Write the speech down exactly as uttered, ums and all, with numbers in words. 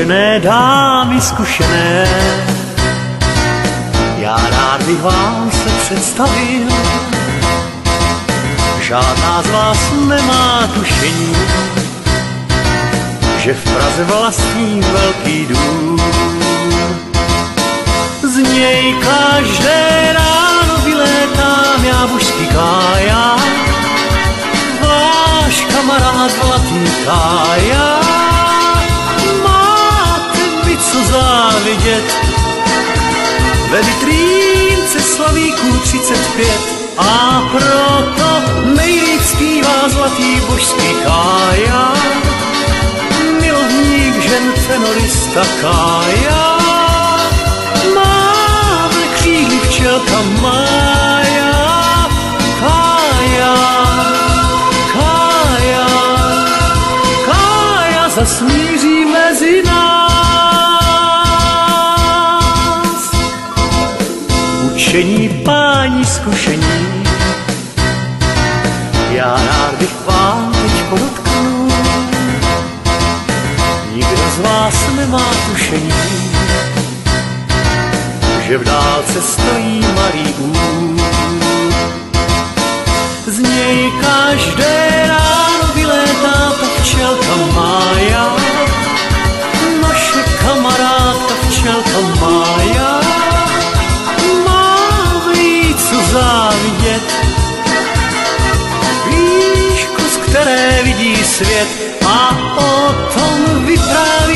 Vážené dámy zkušené, já rád bych vám se představil. Žádná z vás nemá tušení, že v Praze vlastní velký dům. Z něj každé ráno vylétám já bušský kája, váš kamarád Zlatý Kája. Máte mi co závidět, ve vitrínce slavíků třicet pět, a proto nejlíp zpívá Zlatý božský Kája, milovník žen tenorista Kája. Má v křídli včelka Mája, Kája, Kája, Kája zasmíří mezi nás. Učení páni zkušení, já rád bych vám teď podotknul, nikdo z vás nemá tušení, že v dálce stojí malý úl. Z něj každé ráno vylétá ta včelka Mája, naše kamarádka včelka Mája. Máme jí co závidět, výšku, z které vidí svět, a o tom vypráví